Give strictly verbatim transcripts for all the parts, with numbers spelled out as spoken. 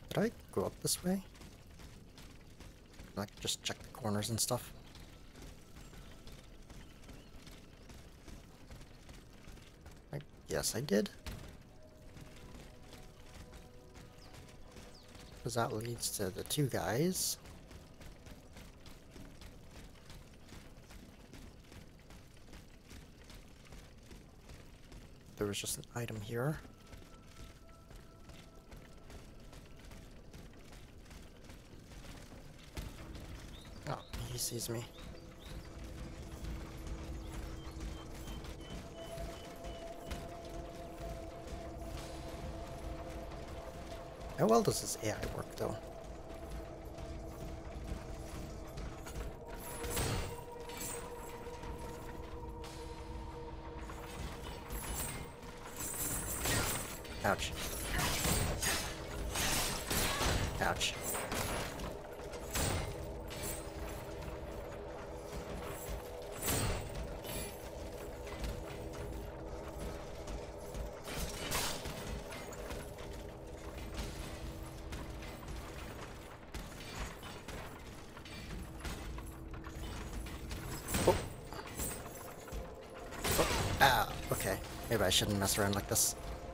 Did I go up this way? Like, just check the corners and stuff. I guess I did. Because that leads to the two guys. There was just an item here. Oh, he sees me. How well does this A I work, though? Ouch. Ouch. Oh. Oh. Ah, okay. Maybe I shouldn't mess around like this.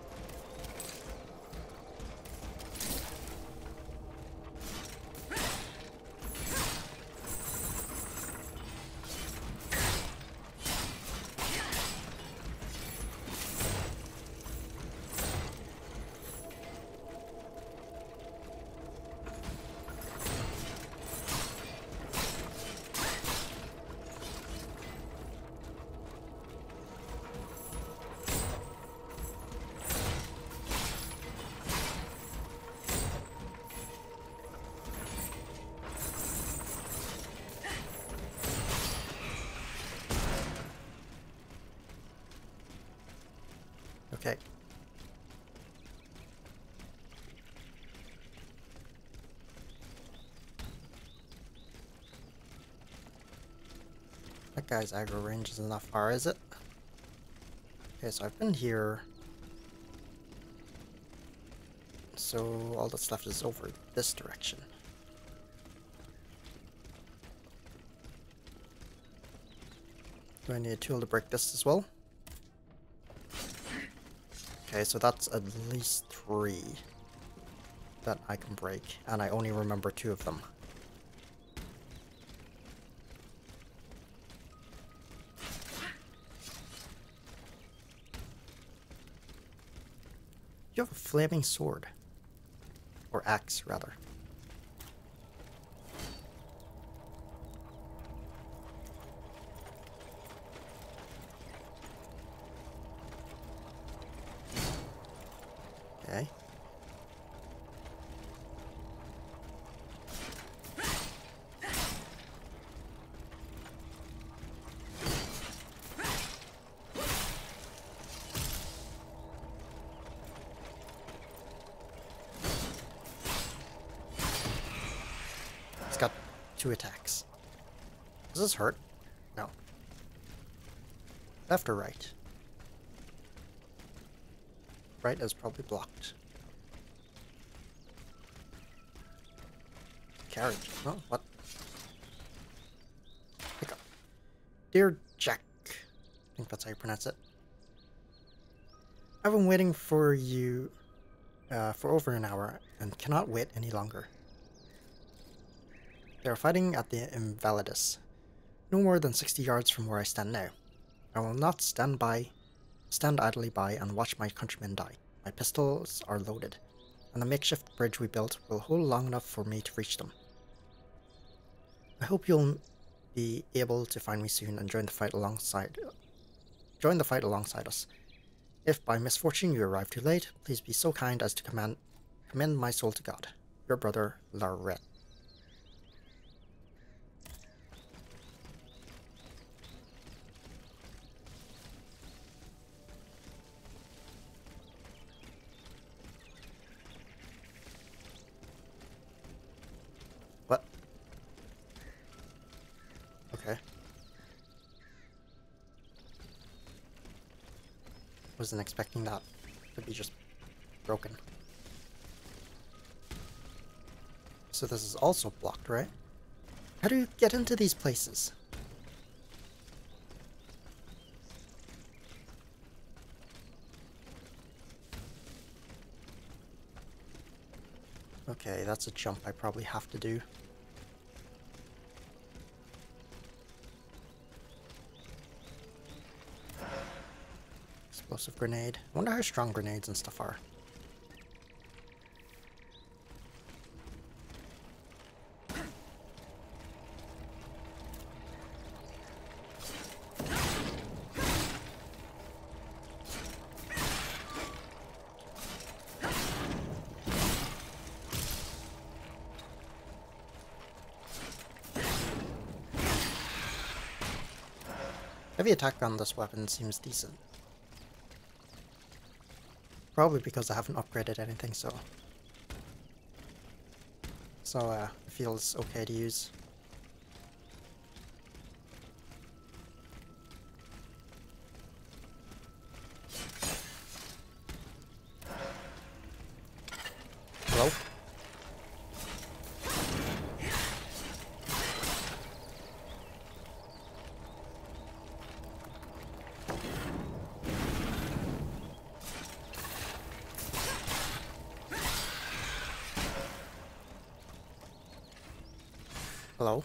Okay. That guy's aggro range isn't that far, is it? Okay, so I've been here. So all that's left is over this direction. Do I need a tool to break this as well? Okay, so that's at least three that I can break, and I only remember two of them. You have a flaming sword. Or axe, rather. Okay. It's got two attacks. Does this hurt? No. Left or right? Right is probably blocked. Carriage. Oh, what? Pick up. Dear Jack. I think that's how you pronounce it. I've been waiting for you uh, for over an hour and cannot wait any longer. They are fighting at the Invalidus, no more than sixty yards from where I stand now. I will not stand by, stand idly by and watch my countrymen die. My pistols are loaded, and the makeshift bridge we built will hold long enough for me to reach them. I hope you'll be able to find me soon and join the fight alongside, join the fight alongside us. If by misfortune you arrive too late, please be so kind as to command, commend my soul to God. Your brother, Larret. What? Okay. Wasn't expecting that to be just broken. So this is also blocked, right? How do you get into these places? Okay, that's a jump I probably have to do. Explosive grenade. I wonder how strong grenades and stuff are. Heavy attack on this weapon seems decent. Probably because I haven't upgraded anything, so... So, uh, it feels okay to use. Hello? Hello?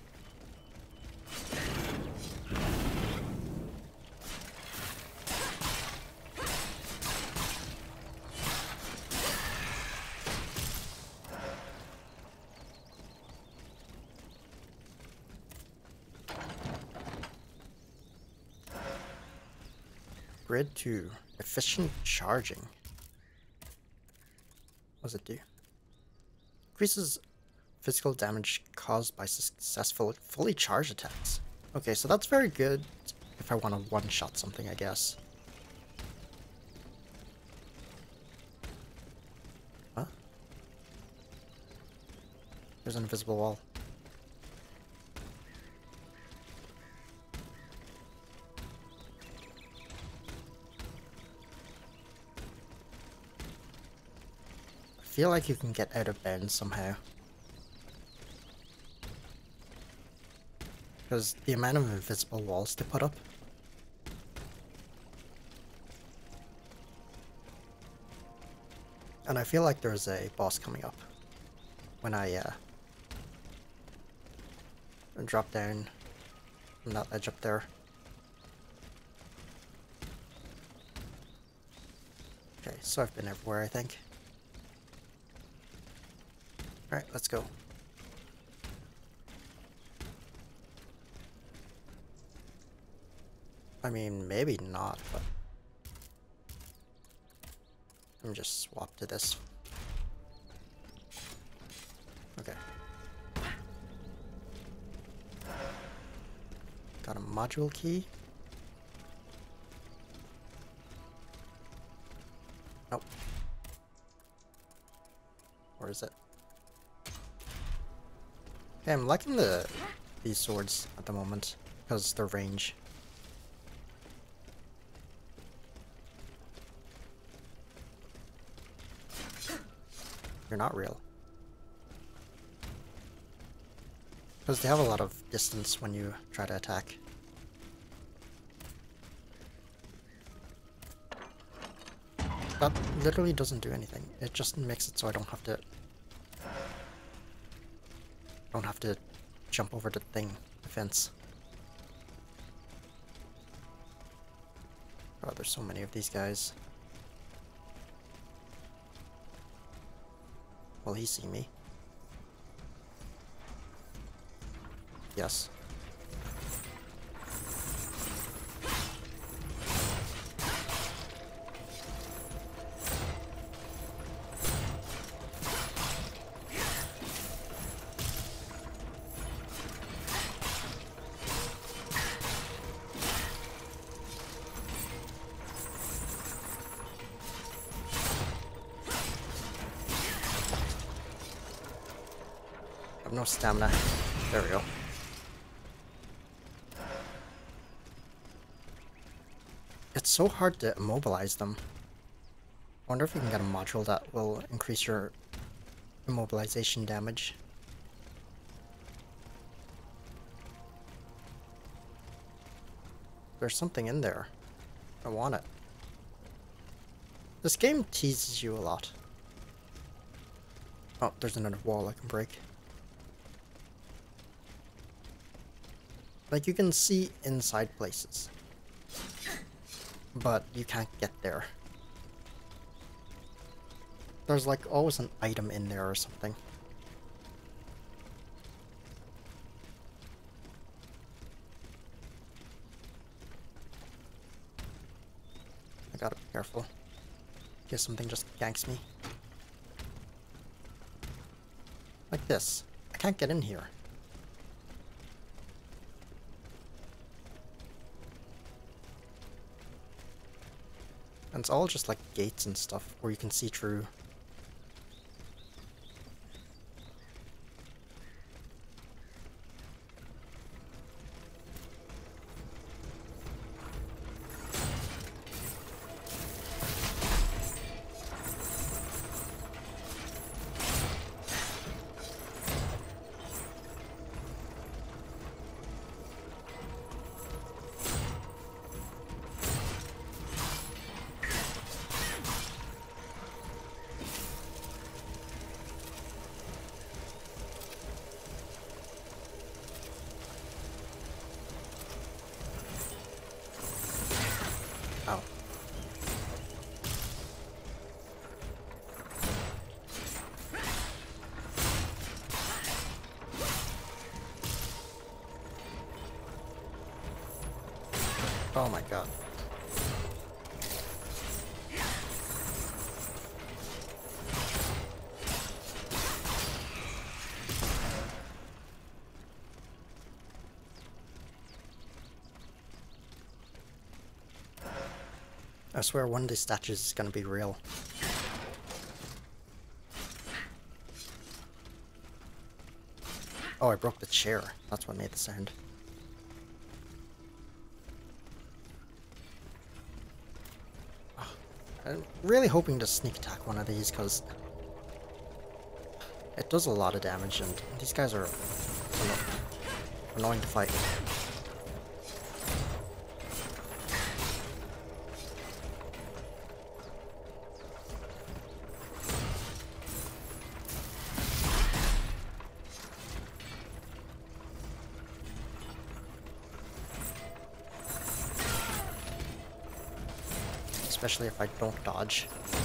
Grid two. Efficient charging. What does it do? Increases physical damage caused by successful fully charged attacks. Okay, so that's very good if I want to one-shot something, I guess. Huh? There's an invisible wall. I feel like you can get out of bounds somehow. Because the amount of invisible walls they put up. And I feel like there's a boss coming up when I uh, drop down from that ledge up there. Okay, so I've been everywhere, I think. Alright, let's go. I mean, maybe not, but... Let me just swap to this. Okay. Got a module key. Nope. Where is it? Okay, I'm liking the these swords at the moment because their range. You're not real. Because they have a lot of distance when you try to attack. That literally doesn't do anything. It just makes it so I don't have to... don't have to jump over the thing, the fence. Oh, there's so many of these guys. Will he see me? Yes. No stamina. There we go. It's so hard to immobilize them. I wonder if we can get a module that will increase your immobilization damage. There's something in there. I want it. This game teases you a lot. Oh, there's another wall I can break. Like, you can see inside places, but you can't get there. There's like always an item in there or something. I gotta be careful. In case something just yanks me. Like this. I can't get in here. And it's all just like gates and stuff where you can see through. Oh. Oh my god. I swear one of these statues is gonna be real. Oh, I broke the chair. That's what made the sound. Oh, I'm really hoping to sneak attack one of these because it does a lot of damage and these guys are anno annoying to fight. Especially if I don't dodge.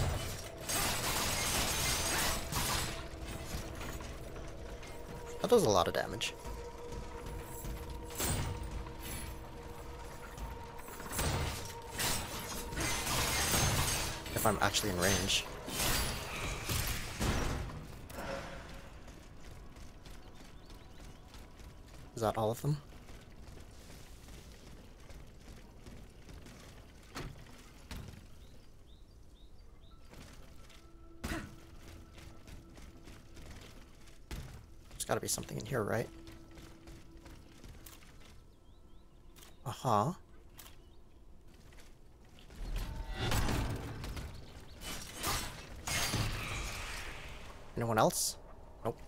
That does a lot of damage. If I'm actually in range. Is that all of them? Gotta be something in here, right? Uh-huh. Anyone else? Nope.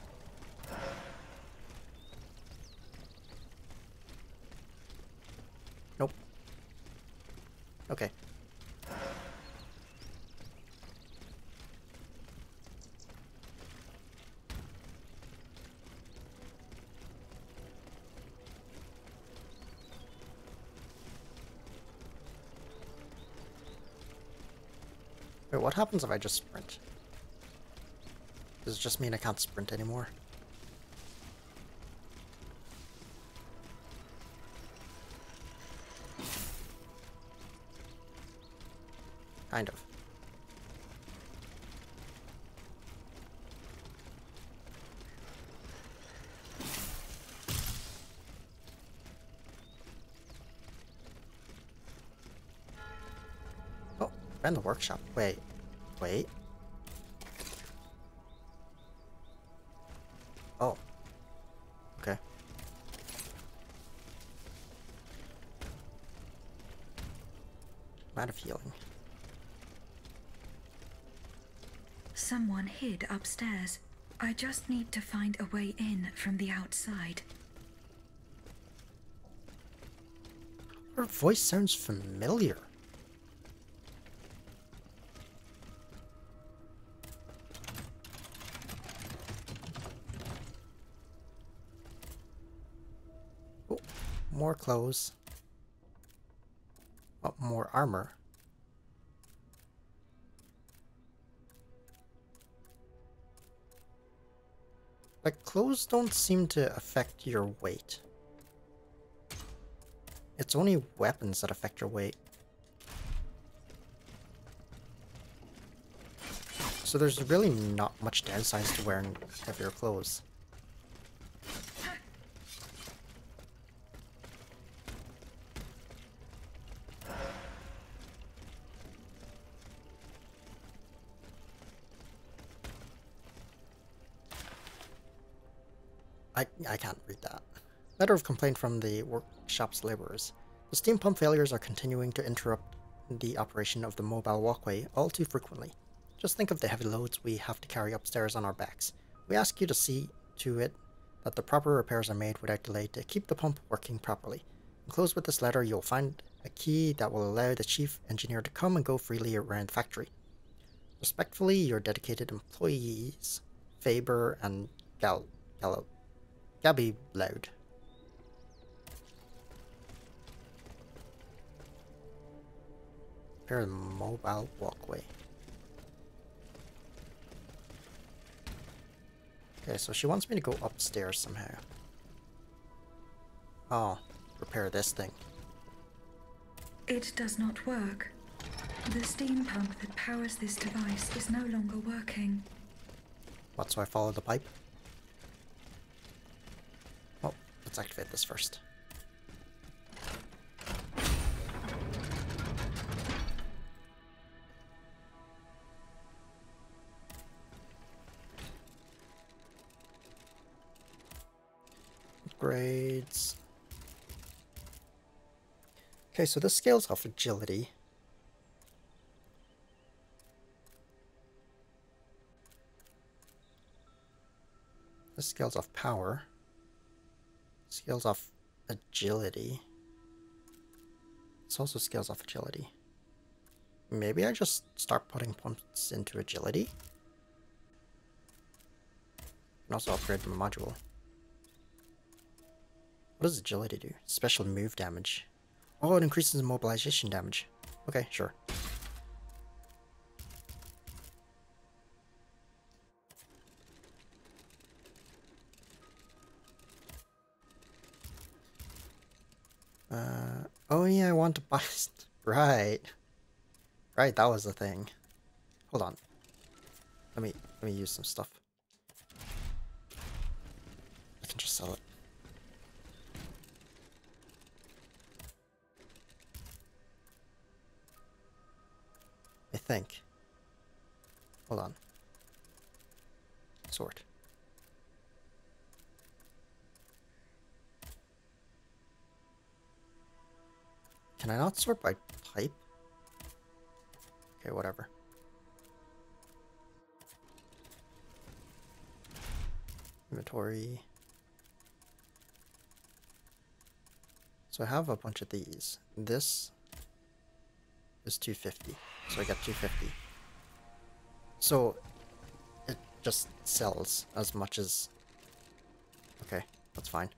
Nope. Okay. Wait, what happens if I just sprint? Does it just mean I can't sprint anymore? Kind of. Oh, and the workshop. Wait. Wait. Oh. Okay. I'm out of healing. Someone hid upstairs. I just need to find a way in from the outside. Her voice sounds familiar. Oh, more clothes. Oh, more armor. Like, clothes don't seem to affect your weight. It's only weapons that affect your weight. So there's really not much downsides to wearing heavier clothes. I, I can't read that. Letter of complaint from the workshop's laborers. The steam pump failures are continuing to interrupt the operation of the mobile walkway all too frequently. Just think of the heavy loads we have to carry upstairs on our backs. We ask you to see to it that the proper repairs are made without delay to keep the pump working properly. Enclosed with this letter, you'll find a key that will allow the chief engineer to come and go freely around the factory. Respectfully, your dedicated employees, Faber and Gal Gallo. Gabby Loud. Repair the mobile walkway. Okay, so she wants me to go upstairs somehow. Oh, repair this thing. It does not work. The steam pump that powers this device is no longer working. What, so I follow the pipe? Oh, let's activate this first. Upgrades. Okay, so this scales off agility. This scales off power. Scales off agility. This also scales off agility. Maybe I just start putting pumps into agility? And also upgrade the module. What does agility do? Special move damage. Oh, it increases immobilization damage. Okay, sure. Uh, oh yeah, I want to buy... Right. Right, that was the thing. Hold on. Let me, let me use some stuff. I can just sell it. I think. Hold on. Sort. Can I not sort by type? Okay, whatever. Inventory. So I have a bunch of these. This is two fifty. So I got two fifty. So it just sells as much as... Okay, that's fine.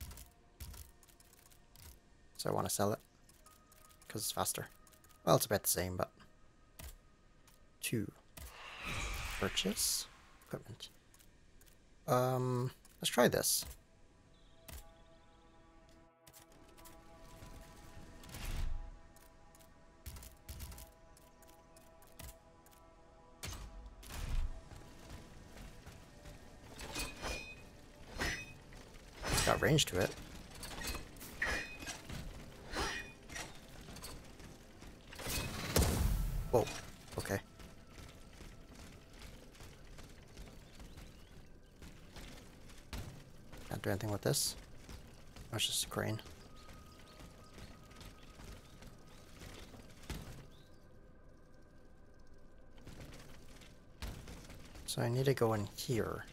So I want to sell it because it's faster. Well, it's about the same, but... Two. Purchase. Equipment. Um, let's try this. It's got range to it. Whoa, okay. Can't do anything with this. Oh, it's just a crane. So I need to go in here.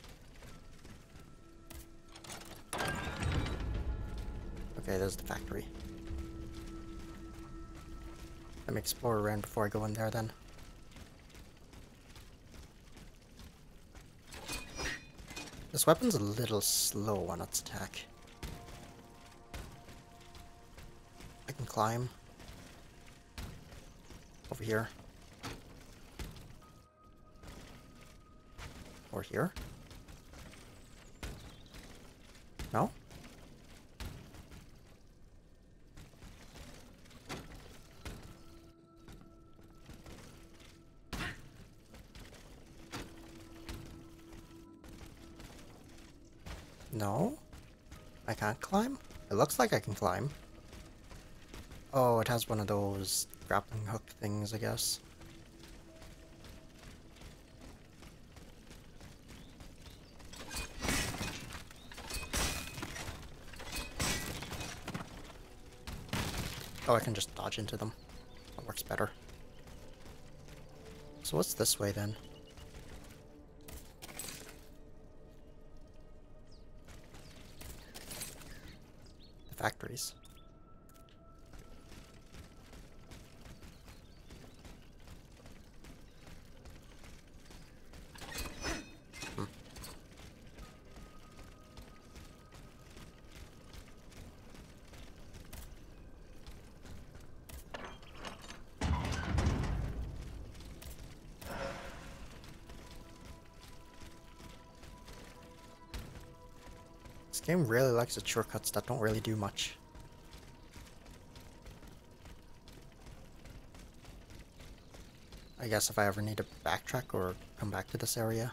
Okay, there's the factory. Let me explore around before I go in there then. This weapon's a little slow on its attack. I can climb. Over here. Or here. No? No? I can't climb? It looks like I can climb. Oh, it has one of those grappling hook things, I guess. Oh, I can just dodge into them. That works better. So what's this way then? The factories. Hmm. This game really likes its shortcuts that don't really do much. I guess if I ever need to backtrack or come back to this area.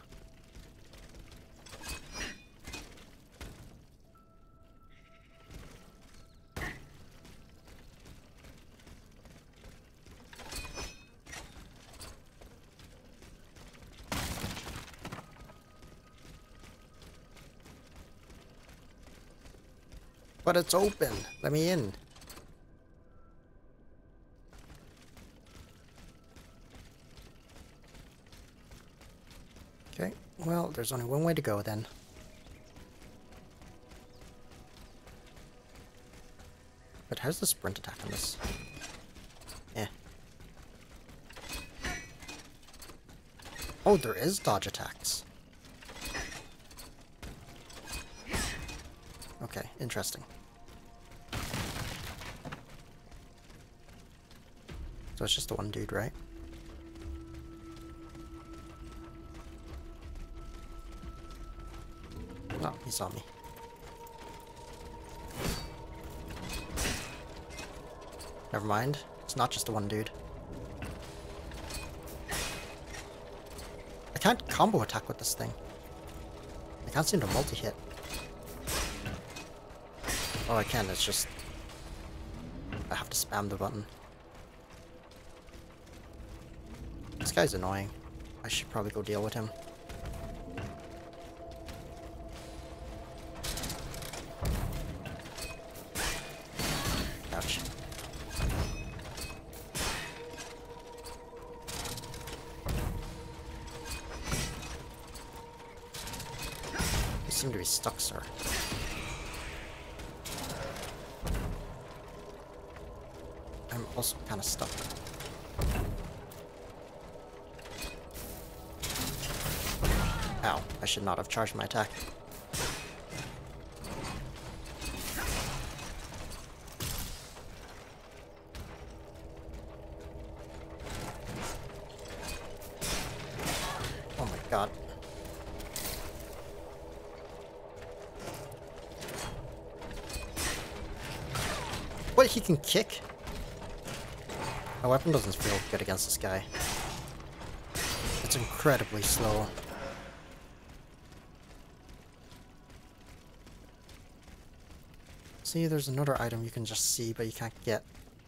But it's open! Let me in! Okay, well, there's only one way to go then. But how's the sprint attack on this? Eh. Oh, there is dodge attacks. Okay, interesting. So it's just the one dude, right? Oh, he saw me. Never mind. It's not just the one dude. I can't combo attack with this thing. I can't seem to multi-hit. Oh, I can. It's just... I have to spam the button. This guy's annoying. I should probably go deal with him. Ouch. You seem to be stuck, sir. I'm also kind of stuck. Ow, I should not have charged my attack. Oh my god. What, he can kick? My weapon doesn't feel good against this guy. It's incredibly slow. See, there's another item you can just see, but you can't get.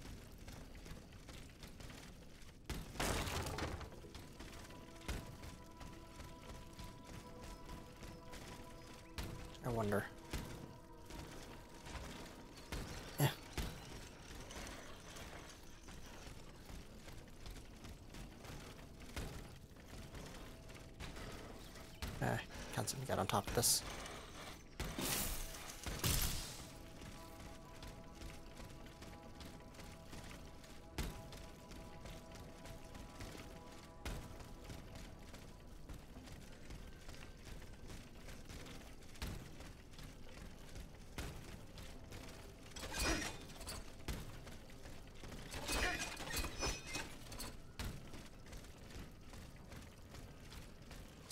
I wonder. Yeah. Uh, can't seem to get on top of this.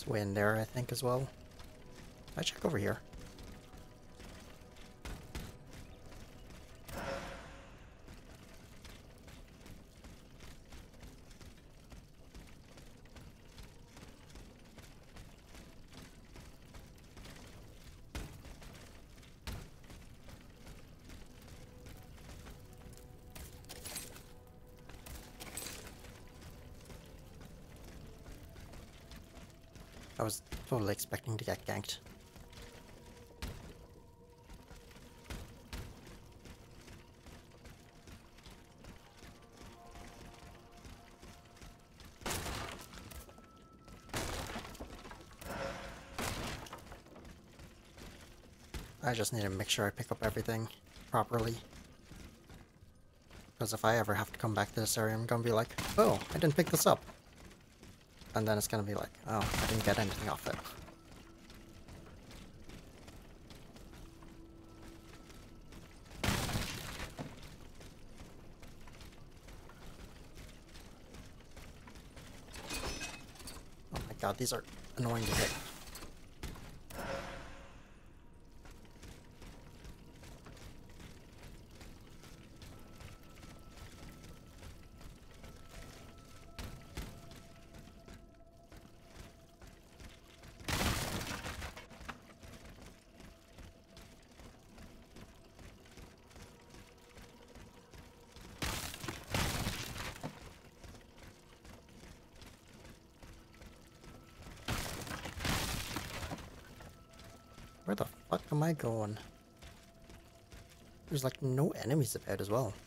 It's way in there, I think, as well. I check over here. I was totally expecting to get ganked. I just need to make sure I pick up everything properly. Because if I ever have to come back to this area, I'm gonna be like, oh, I didn't pick this up. And then it's gonna be like, oh, I didn't get anything off it. Oh my god, these are annoying to hit. Where the fuck am I going? There's like no enemies about as well.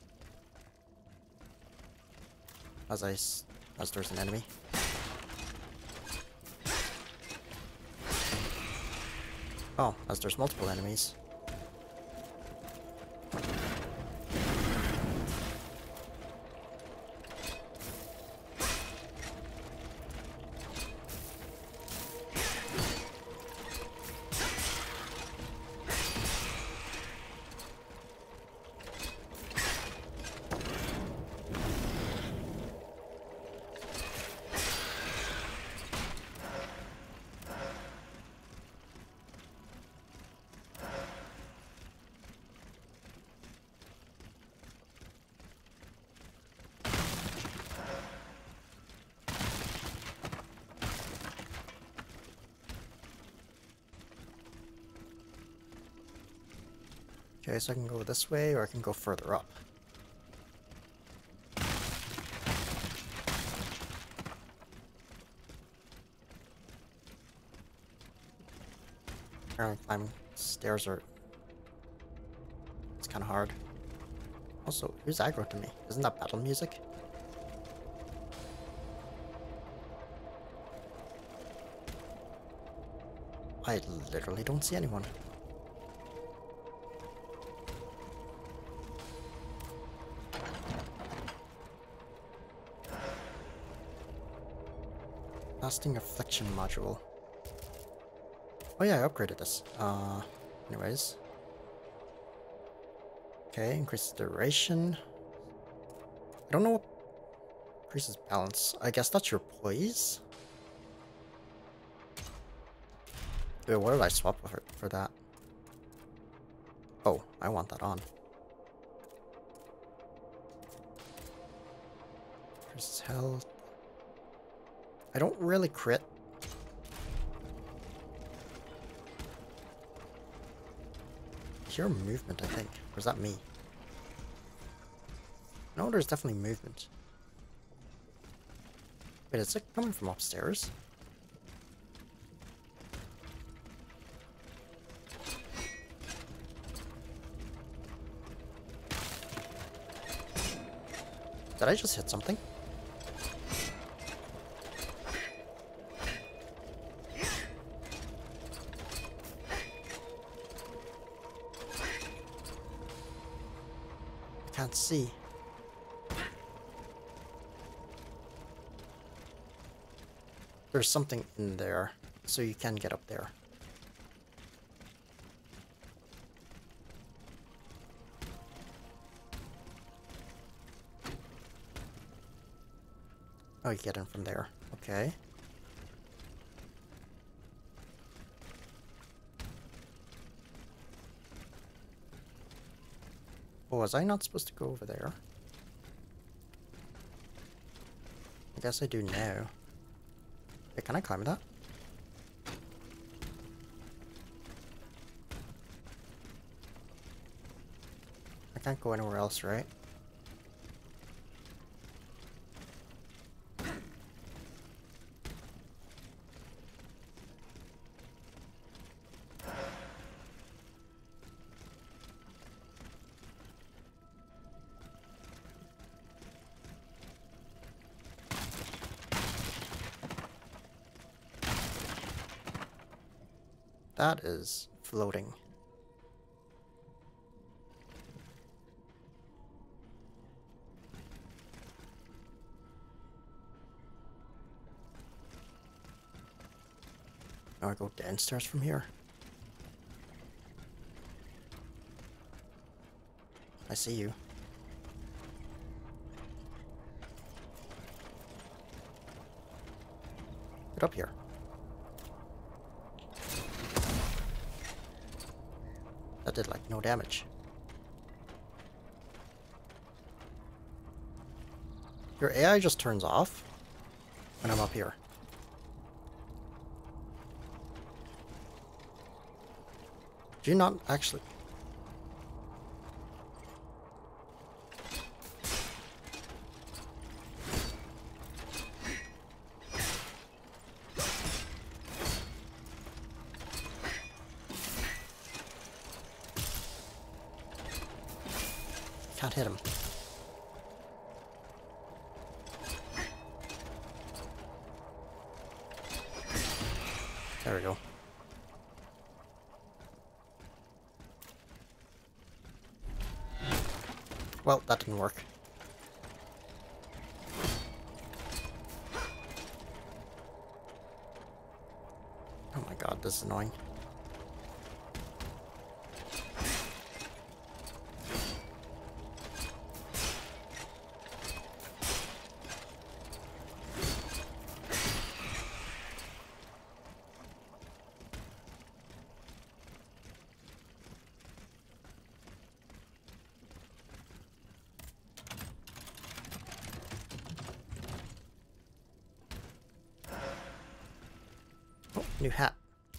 As I s as there's an enemy. Oh, as there's multiple enemies. Okay, so I can go this way, or I can go further up. Apparently climbing stairs are... it's kind of hard. Also, who's aggro to me? Isn't that battle music? I literally don't see anyone. Lasting Affliction module. Oh yeah, I upgraded this. Uh, anyways. Okay, increases duration. I don't know what increases balance. I guess that's your poise? Wait, what did I swap for, for that? Oh, I want that on. Increases health. I don't really crit. Pure movement, I think. Or is that me? No, there's definitely movement. Wait, is it coming from upstairs? Did I just hit something? I can't see. There's something in there, so you can get up there. Oh, you get in from there. Okay. Oh, was I not supposed to go over there? I guess I do now. Wait, can I climb that? I can't go anywhere else, right? That is floating. Now I go downstairs from here. I see you. Get up here. That did like no damage. Your A I just turns off when I'm up here. Do you not actually... Can't hit him. There we go. Well, that didn't work. Oh my god, this is annoying. Oh, new hat.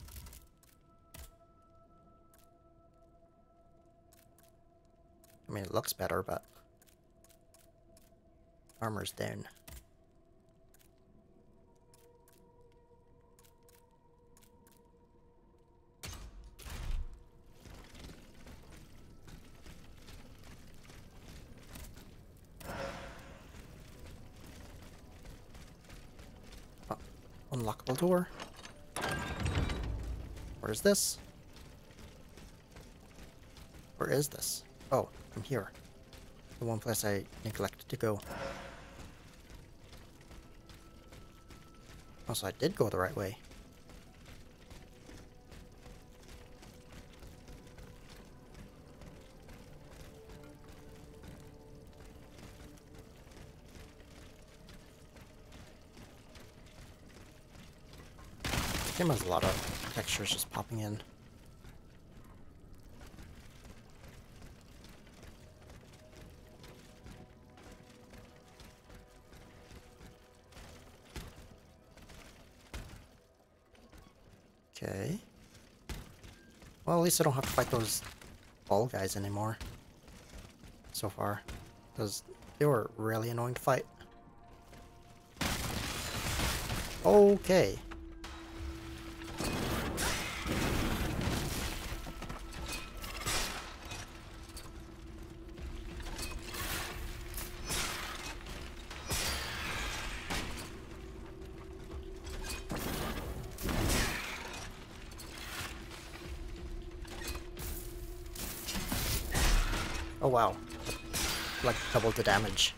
I mean, it looks better, but armor's down. Oh, unlockable door. Where's this? Where is this? Oh, I'm here. The one place I neglected to go. Oh, so I did go the right way. This game has a lot of textures just popping in. Okay. Well, at least I don't have to fight those ball guys anymore. So far. Because they were really annoying to fight. Okay. Oh wow, like double the damage.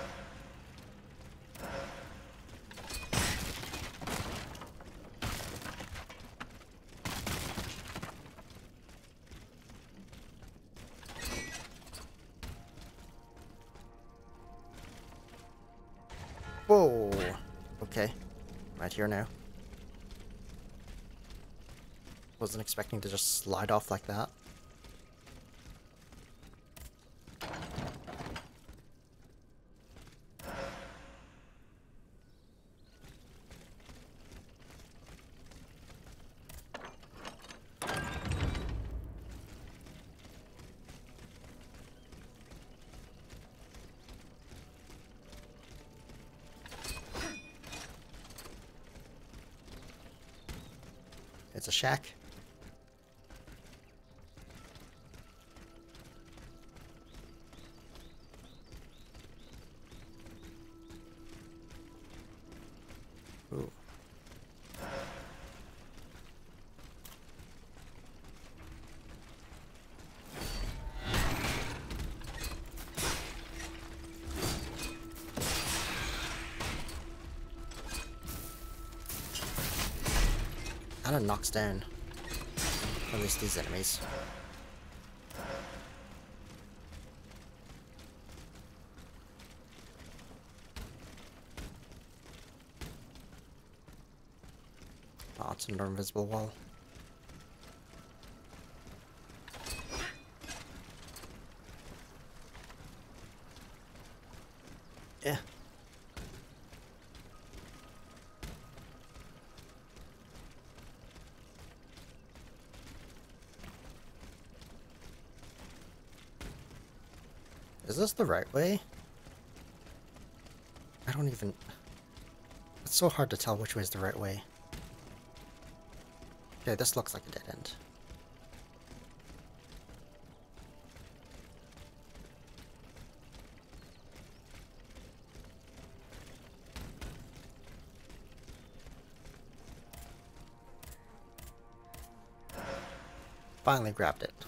Whoa, okay, right here now. Wasn't expecting to just slide off like that. It's a shack. Ooh. Kind of knocks down at least these enemies. Oh, it's another invisible wall. Yeah. Is this the right way? I don't even... It's so hard to tell which way is the right way. Okay, this looks like a dead end. Finally grabbed it.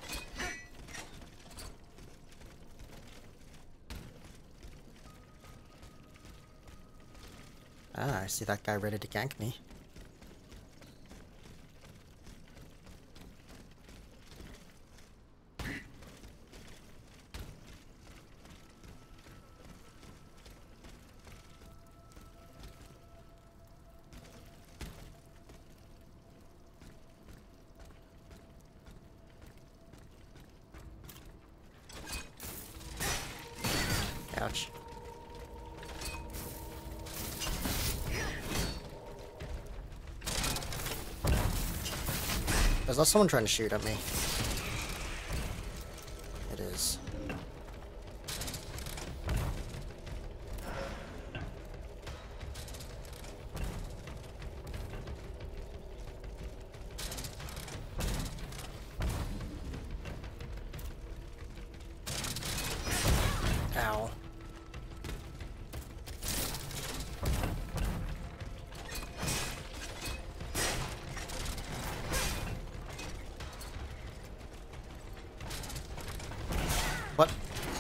Ah, I see that guy ready to gank me. Ouch. Is that someone trying to shoot at me? It is. Ow. What?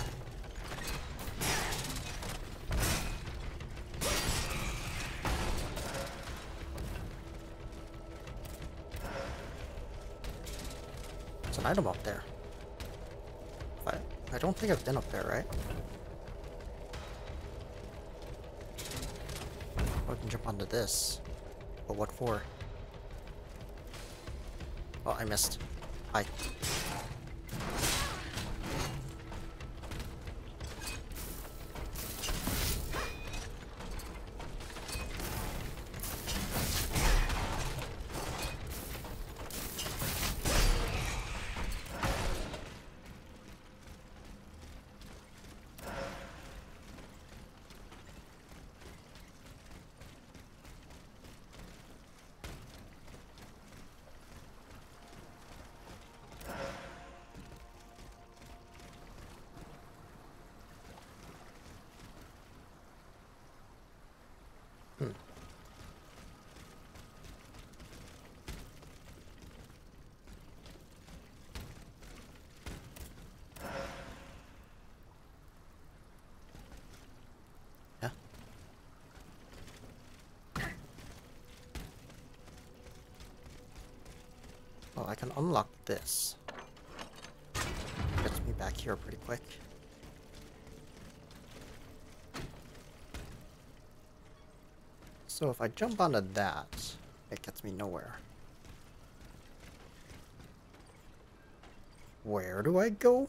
There's an item up there. I, I don't think I've been up there, right? I can jump onto this. But what for? Oh, I missed. Hi. Hmm. Yeah. Well, I can unlock this. Gets me back here pretty quick. So if I jump onto that, it gets me nowhere. Where do I go?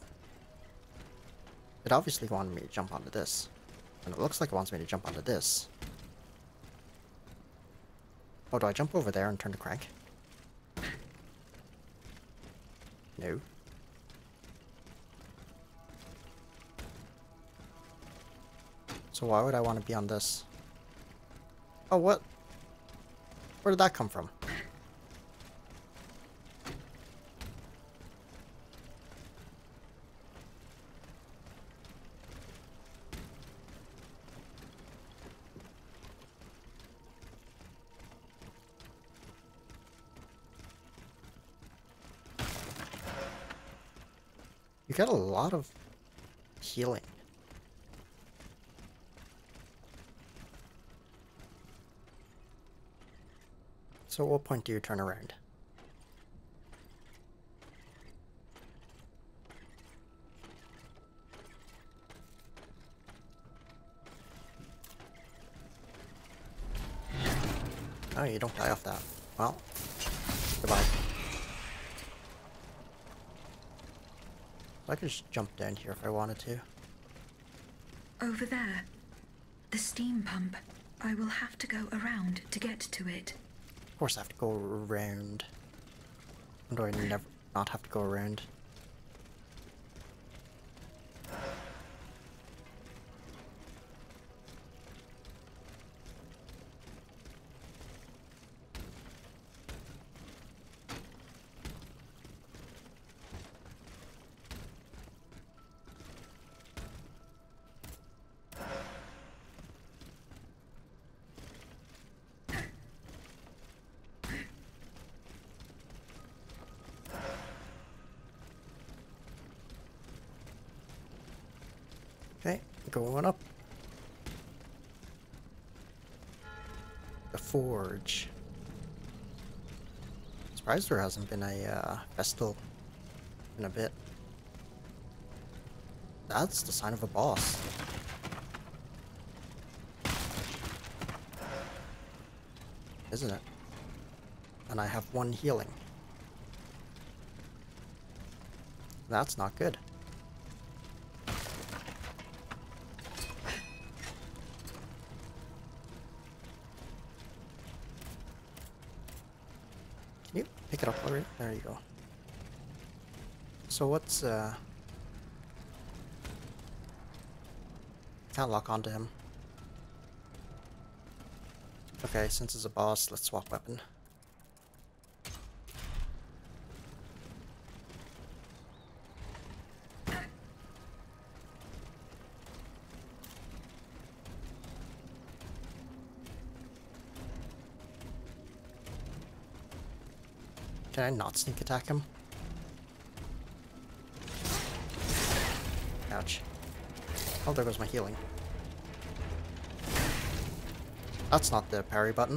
It obviously wanted me to jump onto this. And it looks like it wants me to jump onto this. Oh, do I jump over there and turn the crank? No. So why would I want to be on this? Oh, what? Where did that come from? You get a lot of healing. So at what point do you turn around? Oh, you don't die off that. Well, goodbye. I could just jump down here if I wanted to. Over there. The steam pump. I will have to go around to get to it. Of course I have to go around. Or do I never not have to go around? Okay, going up. The forge. Surprised there hasn't been a uh, festal in a bit. That's the sign of a boss. Isn't it? And I have one healing. That's not good. Can you pick it up already? There you go. So what's uh can't lock onto him. Okay, since it's a boss, let's swap weapon. Can I not sneak attack him? Ouch. Oh, there goes my healing. That's not the parry button.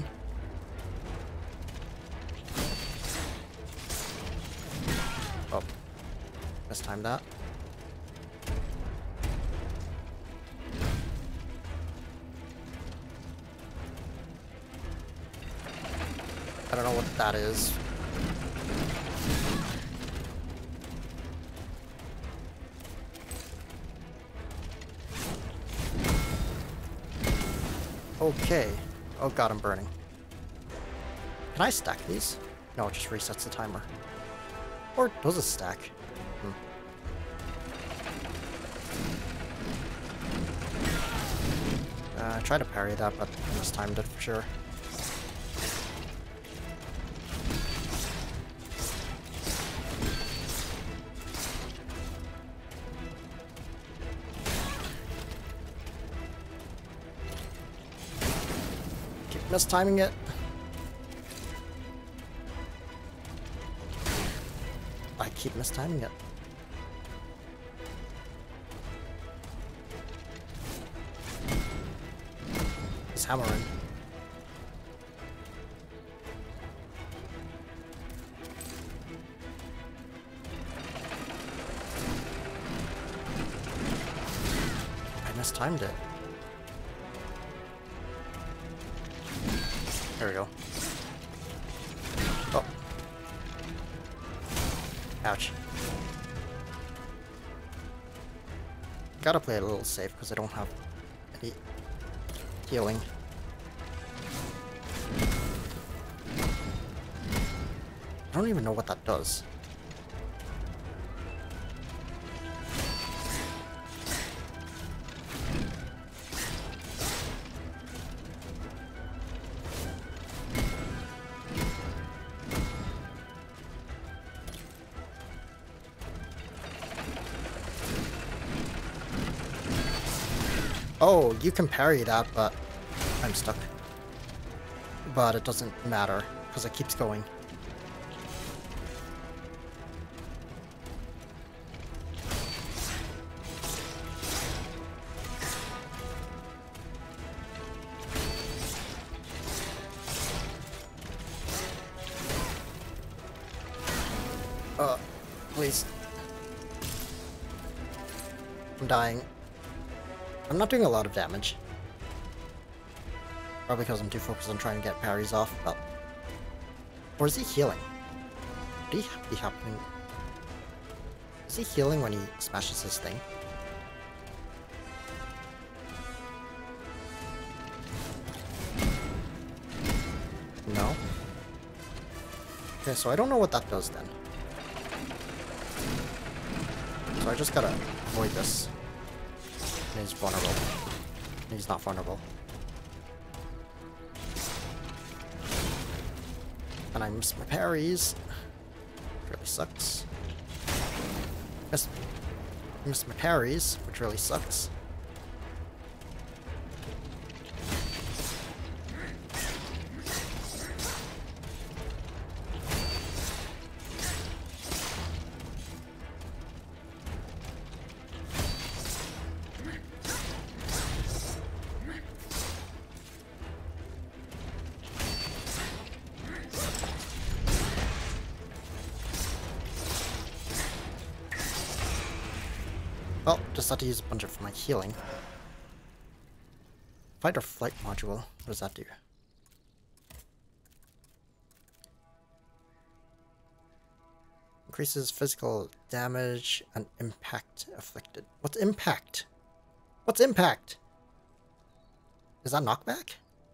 Oh. Mistimed that. I don't know what that is. Okay. Oh god, I'm burning. Can I stack these? No, it just resets the timer. Or does it stack? Hmm. Uh, I tried to parry that, but I mistimed it for sure. Mistiming it. I keep mistiming it. He's hammering. I mistimed it. There we go. Oh. Ouch. Gotta play it a little safe because I don't have any healing. I don't even know what that does. Oh, you can parry that, but I'm stuck. But it doesn't matter, because it keeps going. Uh, please. I'm dying. I'm not doing a lot of damage. Probably because I'm too focused on trying to get parries off, but... Or is he healing? Would he be happening? Is he healing when he smashes his thing? No? Okay, so I don't know what that does then. So I just gotta avoid this. And he's vulnerable. And he's not vulnerable. And I miss my parries. Really sucks. Miss, miss my parries, which really sucks. Well, just had to use a bunch of my healing. Fight or flight module, what does that do? Increases physical damage and impact afflicted. What's impact? What's impact? Is that knockback?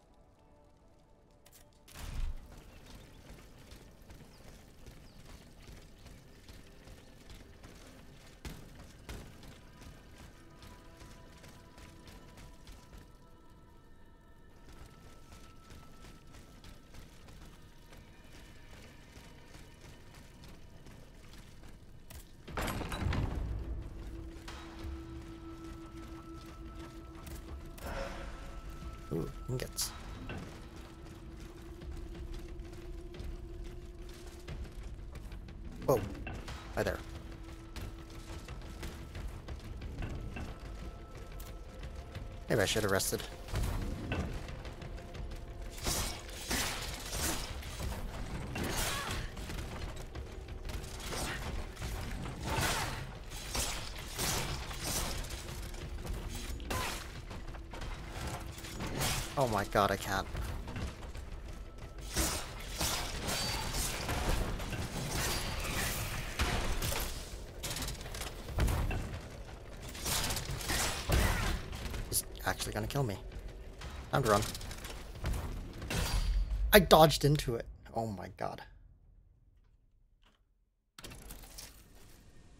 Ooh, ingots. Whoa. Hi there. Maybe I should have rested. Oh my god, I can't. He's actually gonna kill me. Time to run. I dodged into it. Oh my god.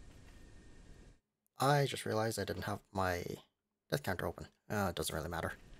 I just realized I didn't have my death counter open. Uh, it doesn't really matter.